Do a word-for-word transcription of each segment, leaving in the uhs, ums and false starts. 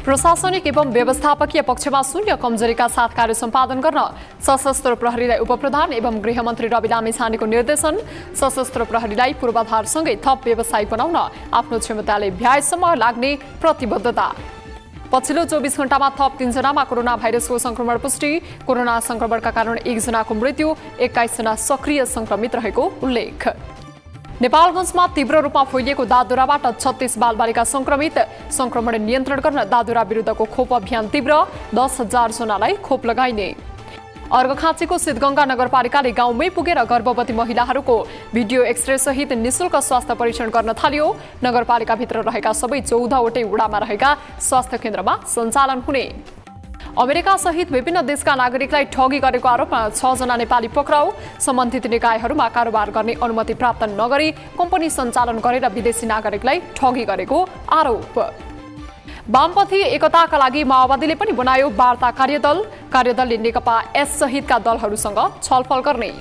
प्रशासनिक एवं व्यवस्थापकीय पक्षमा शून्य कमजोरीका साथ कार्य सम्पादन गर्न सशस्त्र प्रहरीलाई उपप्रधान एवं गृहमन्त्री रवि लामिछानेको निर्देशन। सशस्त्र प्रहरीलाई पूर्वाधारसँगै थप व्यावसायिक बनाउन आफ्नो क्षमताले भ्याएसम्म लाग्ने प्रतिबद्धता। पछिल्लो चौबिस घण्टामा थप तीनजनामा कोरोना भाइरसको संक्रमण पुष्टि। कोरोना संक्रमणका कारण एकजनाको मृत्यु, एक्काइसजना सक्रिय संक्रमित रहेको उल्लेख। नेपालगञ्जमा तीव्र रूपमा फैलिएको दादुराबाट छत्तीस बालबालिका संक्रमित। संक्रमण नियन्त्रण गर्न दादुरा विरुद्धको खोप अभियान तीव्र, दस हजार जनालाई खोप लगाइने। अर्घखाँचीको सिद्धगंगा नगरपालिकाले गाउँमै पुगेर गर्भवती महिलाहरूको भिडियो एक्सरे सहित निशुल्क स्वास्थ्य परीक्षण गर्न थाल्यो। नगरपालिकाभित्र रहेका सबै चौधवटै वडामा रहेका स्वास्थ्य केन्द्रमा सञ्चालन हुने। अमेरिका सहित विभिन्न देशका नागरिकलाई ठगी गरेको आरोपमा छ जना नेपाली पक्राउ। सम्बन्धित निकायहरूमा कारोबार गर्ने अनुमति प्राप्त नगरी कम्पनी सञ्चालन गरेर विदेशी नागरिकलाई ठगी गरेको आरोप। वामपन्थी एकताका लागि माओवादीले पनि बनायो वार्ता कार्यदल। कार्यदलले नेकपा एस सहितका दलहरूसँग छलफल गर्ने।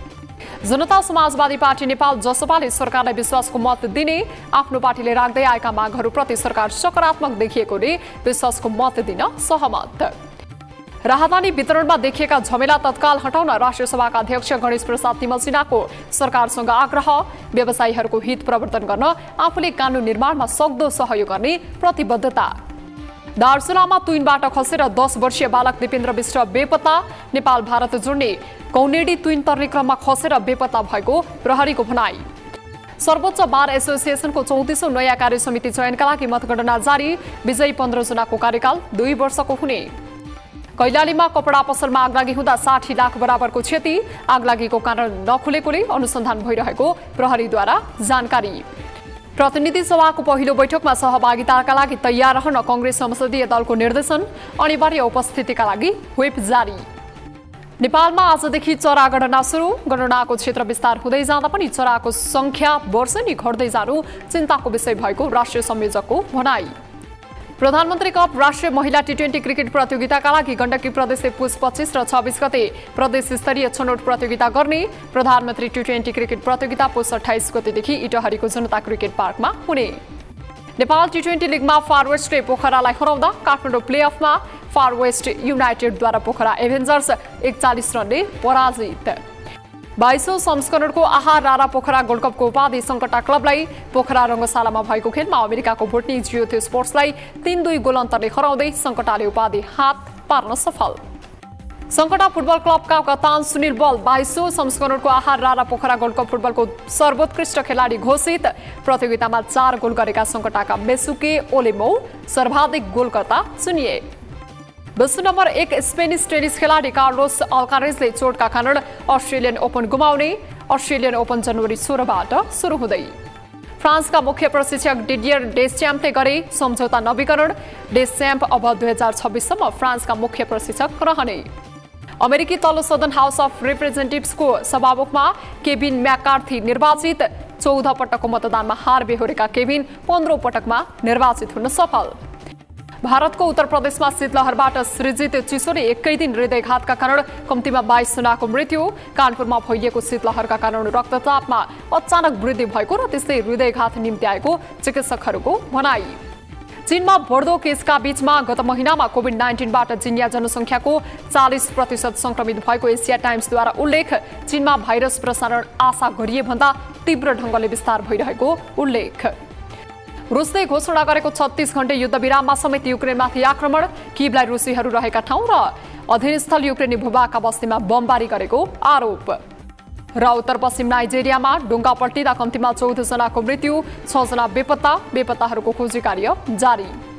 जनता समाजवादी पार्टी नेपाल जसपाले सरकारलाई विश्वासको मत दिने। आफ्नो पार्टीले राख्दै आएका मागहरूप्रति सरकार सकारात्मक देखिएकोले विश्वासको मत दिन सहमत। राहदानी वितरणमा देखिएका झमेला तत्काल हटाउन राष्ट्रिय सभाका अध्यक्ष गणेश प्रसाद तिमल सिन्हाको सरकारसँग आग्रह। व्यवसायीहरूको हित प्रवर्तन गर्न आफूले कानून निर्माणमा सक्दो सहयोग गर्ने प्रतिबद्धता। दार्चुलामा तुइनबाट खसेर दस वर्षीय बालक दिपेन्द्र विष्ट बेपत्ता। नेपाल भारत जोड्ने कौनेडी तुइन तर्ने क्रममा खसेर बेपत्ता भएको प्रहरीको भनाई। सर्वोच्च बार एसोसिएसनको चौतिसौं नयाँ कार्य समिति चयनका लागि मतगणना जारी। विजयी पन्ध्र जनाको कार्यकाल दुई वर्षको हुने। कैलालीमा कपडा पसलमा आगलागी हुँदा साठी लाख बराबरको क्षति। आगलागीको कारण नखुलेकोले अनुसन्धान भइरहेको प्रहरीद्वारा जानकारी। प्रतिनिधि सभाको पहिलो बैठकमा सहभागिताका लागि तयार रहन कांग्रेस संसदीय दलको निर्देशन। अनिवार्य उपस्थितिका लागि व्हिप जारी। नेपालमा आजदेखि चरा गणना सुरु। गणनाको क्षेत्र विस्तार हुँदै जाँदा पनि चराको संख्या वर्षेनी घट्दै जानु चिन्ताको विषय भएको राष्ट्रिय संयोजकको भनाई। प्रधानमन्त्री कप राष्ट्रिय महिला टी ट्वेन्टी क्रिकेट प्रतियोगिताका लागि गण्डकी प्रदेशले पुस पच्चीस र छब्बीस गते प्रदेश स्तरीय छनौट प्रतियोगिता गर्ने। प्रधानमन्त्री टी ट्वेन्टी क्रिकेट प्रतियोगिता पुस अठाइस गतेदेखि इटहरीको जनता क्रिकेट पार्कमा हुने। नेपाल टी ट्वेन्टी लिगमा फार वेस्टले पोखरालाई हराउँदा काठमाडौँ प्लेअफमा फार वेस्ट युनाइटेडद्वारा पोखरा एभेन्जर्स एकचालिस रनले पराजित। बाइसौं संस्करणको आहार रारा पोखरा गोल्डकपको उपाधि सङ्कटा क्लबलाई। पोखरा रङ्गशालामा भएको खेलमा अमेरिकाको भोटनी जियोथे स्पोर्ट्सलाई तीन दुई गोल अन्तरले हराउँदै सङ्कटाले उपाधि हात पार्न सफल। सङ्कटा फुटबल क्लबका कप्तान सुनिल बल बाइसौं संस्करणको आहार रारा पोखरा गोल्डकप फुटबलको सर्वोत्कृष्ट खेलाडी घोषित। प्रतियोगितामा चार गोल गरेका सङ्कटाका मेसुके ओलेमो सर्वाधिक गोलकर्ता चुनिए। विश्व नम्बर एक स्पेनिस टेनिस खेलाडी कार्लोस अल्कारेजले चोटका कारण अस्ट्रेलियन ओपन गुमाउने। अस्ट्रेलियन ओपन जनवरी सोह्रबाट सुरु हुँदै। फ्रान्सका मुख्य प्रशिक्षक डिडियर डेस्च्याम्पले गरे सम्झौता नवीकरण। डेस्च्याम्प अब दुई हजार छब्बीससम्म फ्रान्सका मुख्य प्रशिक्षक रहने। अमेरिकी तल्लो सदन हाउस अफ रिप्रेजेन्टेटिभ्सको सभामुखमा केभिन म्याकार्थी निर्वाचित। चौध पटकको मतदानमा हार बेहोरेका केभिन पन्ध्रौं पटकमा निर्वाचित हुन सफल। भारतको उत्तर प्रदेशमा शीतलहरबाट सृजित चिसोले एकै दिन हृदयघातका कारण कम्तीमा बाइस जनाको मृत्यु। कानपुरमा फैलिएको शीतलहरका कारण रक्तचापमा अचानक वृद्धि भएको र त्यस्तै हृदयघात निम्ति आएको चिकित्सकहरूको भनाई। चीनमा बढ्दो केसका बीचमा गत महिनामा कोभिड नाइन्टिनबाट चिनिया जनसङ्ख्याको चालिस प्रतिशत संक्रमित भएको एसिया टाइम्सद्वारा उल्लेख। चीनमा भाइरस प्रसारण आशा गरिए भन्दा तीव्र ढङ्गले विस्तार भइरहेको उल्लेख। रुसले घोषणा गरेको छत्तीस घण्टे युद्धविराममा समेत युक्रेनमाथि आक्रमण। किभलाई रुसीहरू रहेका ठाउँ र अधीनस्थल युक्रेनी भूभागका बस्तीमा बमबारी गरेको आरोप। र उत्तर पश्चिम नाइजेरियामा डुङ्गा पल्टिँदा कम्तीमा चौध जनाको मृत्यु, छ जना बेपत्ता। बेपत्ताहरूको खोजी कार्य जारी।